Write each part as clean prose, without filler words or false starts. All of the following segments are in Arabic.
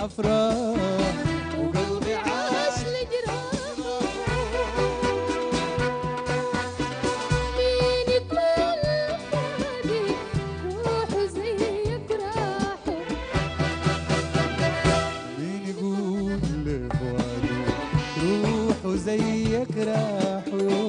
أفراح وقلبي عاش لجراحه. مين يقول فادي روحه زيك راحه. مين يقول لفؤادي روحه زيك راحه.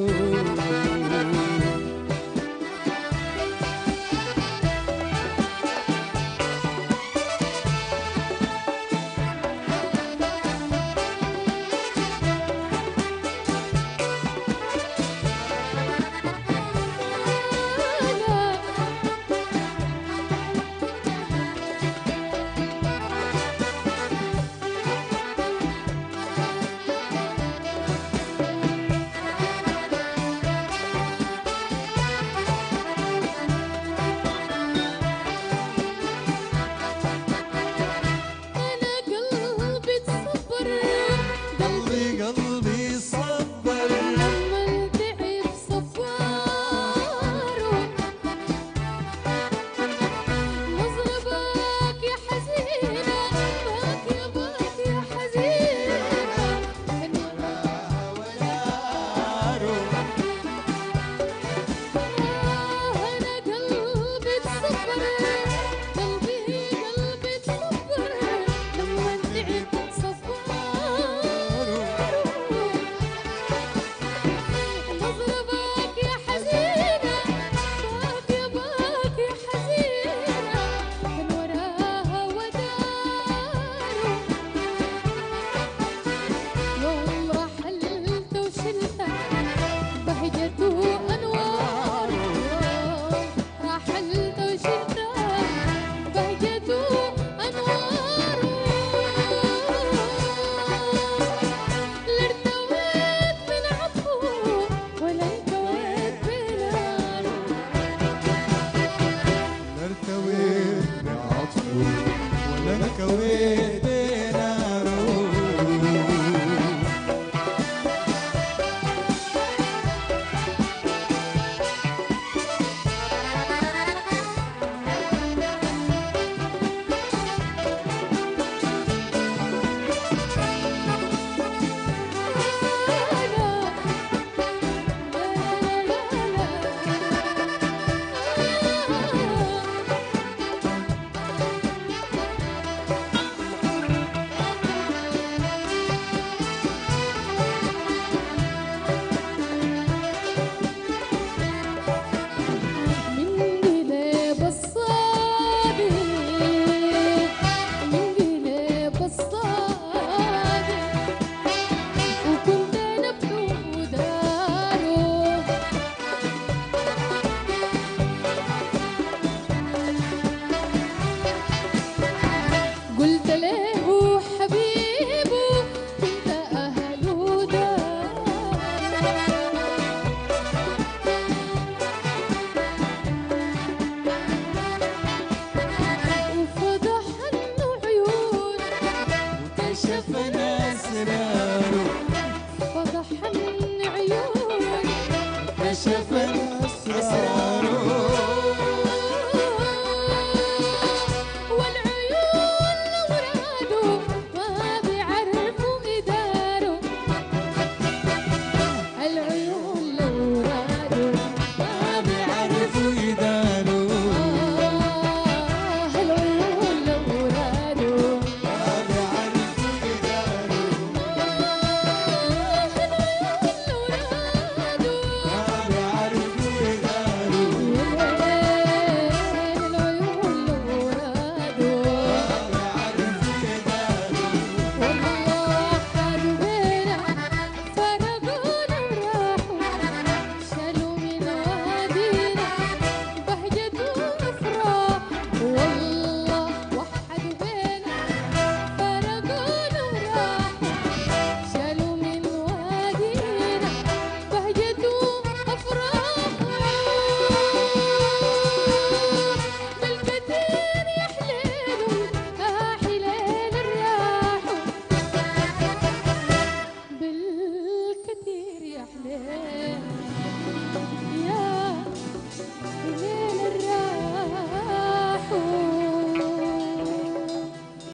قلبي صبر لما تعب صفاره. نظرة باك يا حزينة باك يا حزينة. كان وراها وناره. أنا قلبي تصبر قلبي تصبر لما تعب صفاره. نظرة باك يا حزينة باك يا حزينة. كان وراها وداره. يوم رحلت وشلتها بهجته أنواره. رحلت وشلتها بهجته أنواره. لا ارتويت من عطفه ولا انكويت بناره. لا ارتويت بعطفه ولا انكويت بناره. قلت له حبيبه كنت أهله دار. وفضح عنه عيون وكشف ناسنا